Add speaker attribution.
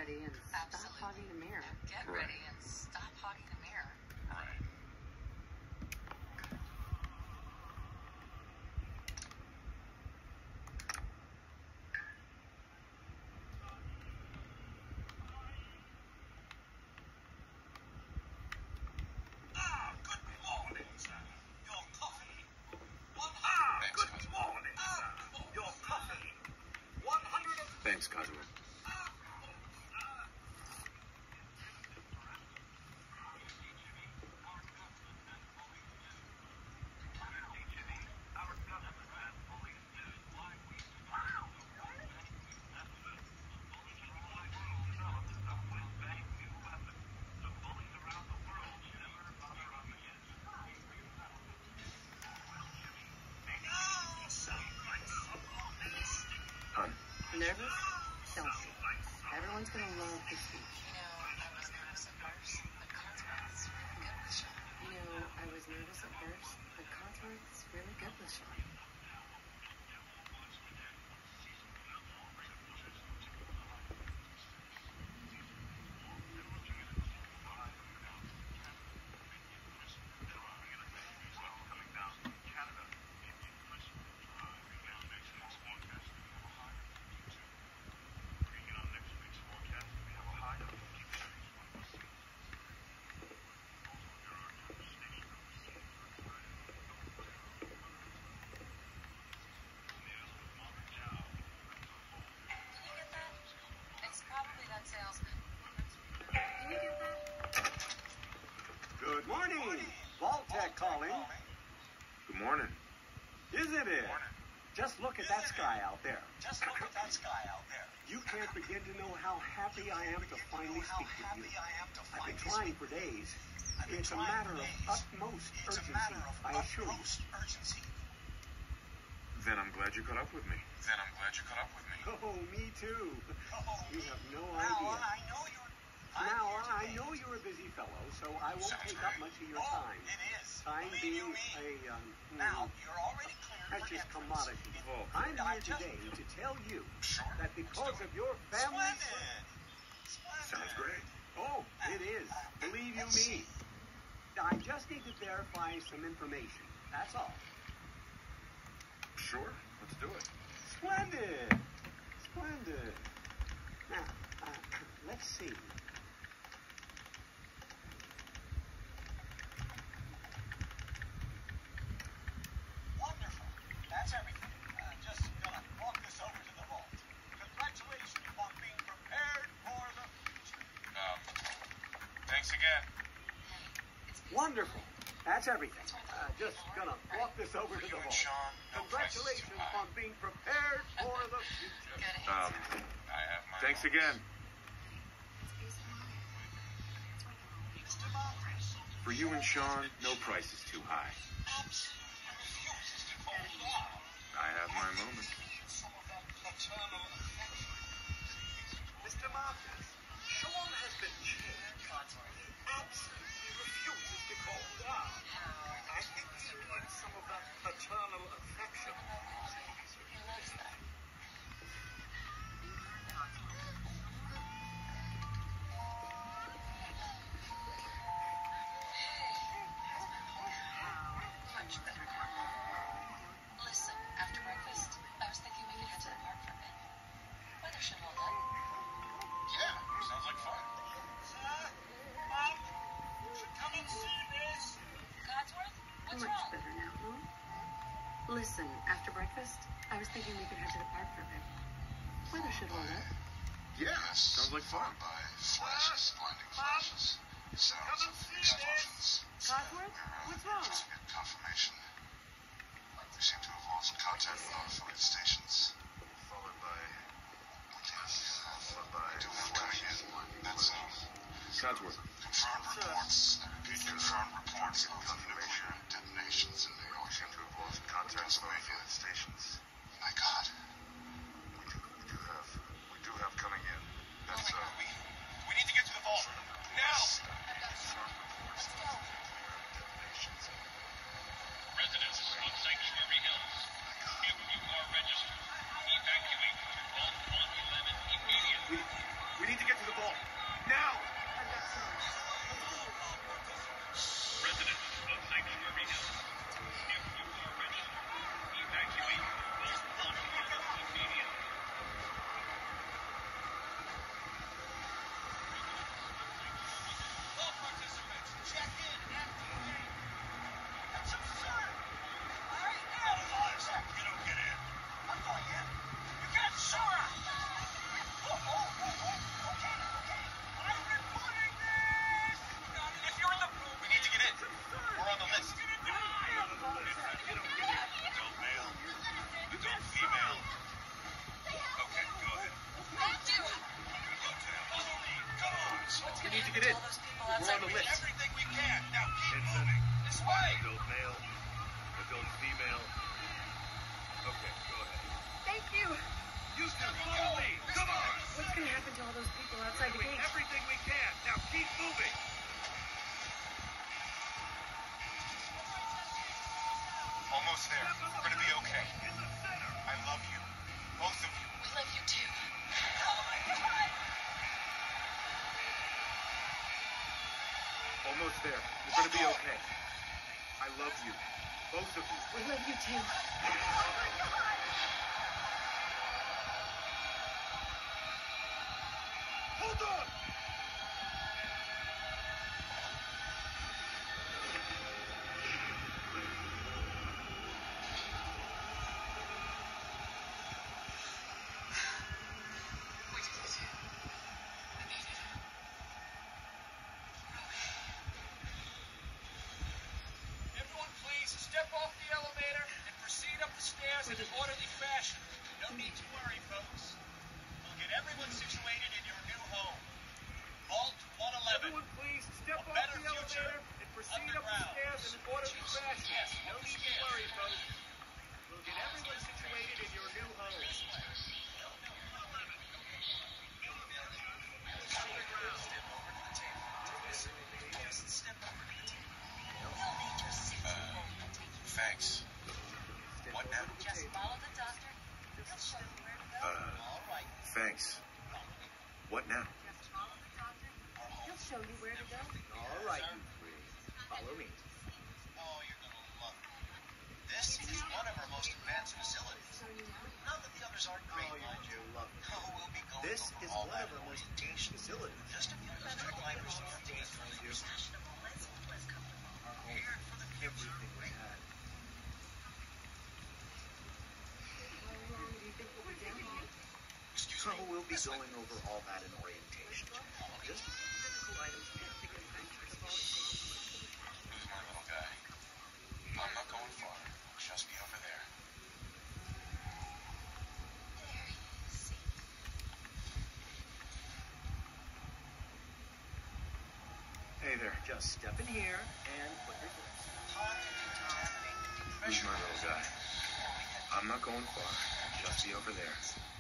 Speaker 1: ready and stop hogging the mirror.
Speaker 2: Get ready and stop hogging the mirror.
Speaker 3: Right. Thanks, Kazuo.
Speaker 1: Nervous? Don't be. Everyone's gonna love the speech.
Speaker 2: I was nervous at first, but Codsworth's really good with Sean.
Speaker 1: I was nervous at first, but Codsworth's really good with Sean.
Speaker 4: Good morning. Vault-Tec calling.
Speaker 3: Good morning.
Speaker 4: Isn't it? Just look at that sky out there. You can't begin to know how happy I am to finally speak with you. I've been trying for days. It's a matter of utmost urgency, I assure you.
Speaker 3: Then I'm glad you caught up with me.
Speaker 4: Oh, me too. You have no idea. Now, I know you're a busy fellow, so I won't take up much of your time. Time being precious commodity. I'm here today to tell you that because of your family...
Speaker 3: Sounds great.
Speaker 4: Oh, it is. Believe you me. I just need to verify some information. That's all.
Speaker 3: Sure, let's do it.
Speaker 4: Splendid. Now, let's see.
Speaker 5: Wonderful. That's everything. Just gonna walk this over to the vault. Congratulations on being prepared for the future.
Speaker 3: Thanks again.
Speaker 4: Wonderful. That's everything. Just gonna walk this over to the vault.
Speaker 3: Sean, no
Speaker 4: Congratulations on being prepared for the future.
Speaker 3: Thanks again. For you and Sean, no price is too high. I have my moments.
Speaker 5: Mr. Marcus, Sean has been changed. He absolutely refuses to calm down. I think he needs some of that paternal affection.
Speaker 2: He loves that. Much better now. Listen, after breakfast, I was thinking we could head to the park for a bit. Weather should hold up.
Speaker 3: Yeah, sounds like fun.
Speaker 5: Sir, Mom, you should come and see this.
Speaker 2: Codsworth, what's
Speaker 1: Much
Speaker 2: wrong?
Speaker 1: better now, huh? Listen, after breakfast, I was thinking we could head to the park for a bit. Weather should hold up.
Speaker 3: Yeah, sounds like fun.
Speaker 5: Flashes, blinding flashes. Sounds of explosions.
Speaker 1: Codsworth, what's wrong?
Speaker 5: Confirmation. We seem to have lost contact with notified stations. Followed by... coming in. That's
Speaker 3: Codsworth.
Speaker 5: confirmed reports. Confirmed reports of nuclear detonations in New York. We seem to have lost contact with notified stations. My God. We do have coming in. That's we need to get to the vault. Now!
Speaker 6: Residents of Sanctuary Hills, if you are registered,
Speaker 3: need to get in.
Speaker 2: All those people
Speaker 3: We're
Speaker 2: outside
Speaker 3: on the
Speaker 2: waiting.
Speaker 3: list.
Speaker 5: Everything we can. Now keep
Speaker 3: Vincent.
Speaker 5: moving. This way.
Speaker 3: Adult male. Adult female. Okay, go ahead.
Speaker 1: Thank you.
Speaker 3: You two, follow me. Come on.
Speaker 1: What's going to happen to all those people outside the
Speaker 3: Doing
Speaker 1: gate?
Speaker 3: everything we can. Now keep moving.
Speaker 5: Almost there. We're gonna be okay. I love you. Both of you.
Speaker 2: We love you too. Oh my God!
Speaker 3: Almost there. We're gonna be okay. I love you. Both of you.
Speaker 1: We love you too.
Speaker 3: Hold on!
Speaker 2: We did it. We made it.
Speaker 5: Everyone, please step off the elevator and proceed up the stairs in an orderly fashion. No need to worry, folks. We'll get everyone situated in your new home. Vault 111.
Speaker 4: Everyone, please step
Speaker 5: A
Speaker 4: off
Speaker 5: better
Speaker 4: the elevator
Speaker 5: future
Speaker 4: and proceed up the
Speaker 5: underground.
Speaker 4: stairs in an orderly fashion.
Speaker 5: Yes,
Speaker 4: No
Speaker 5: up the
Speaker 4: need to
Speaker 5: stairs.
Speaker 4: worry, folks. We'll get everyone situated in your new home.
Speaker 5: Thanks. What now?
Speaker 2: Just follow the doctor. He'll show you where to go.
Speaker 5: All right.
Speaker 3: Thanks. What now?
Speaker 1: Just follow the doctor. He'll show you where to go.
Speaker 4: All right, you three. Follow me.
Speaker 5: Oh, you're gonna love it. This is one of our most advanced facilities. Not that the others aren't great, mind you.
Speaker 4: Love it.
Speaker 5: No, we'll be going
Speaker 4: This
Speaker 5: over
Speaker 4: is
Speaker 5: all
Speaker 4: one
Speaker 5: that
Speaker 4: of our most
Speaker 5: orientation.
Speaker 4: ancient facilities.
Speaker 5: Just a few medical items you have to get through. Here for the future.
Speaker 4: Everything we had.
Speaker 1: How long do you think we'll be down here?
Speaker 5: Excuse
Speaker 4: So
Speaker 5: me.
Speaker 4: we'll be going over all that in orientation. Just
Speaker 1: Physical items can't take advantage of all the
Speaker 5: Who's my little guy? I'm not going far. Just be over there.
Speaker 2: There he is.
Speaker 4: Hey there, just step in here and put your foot.
Speaker 3: Who's my little guy? I'm not going far. Just be over there.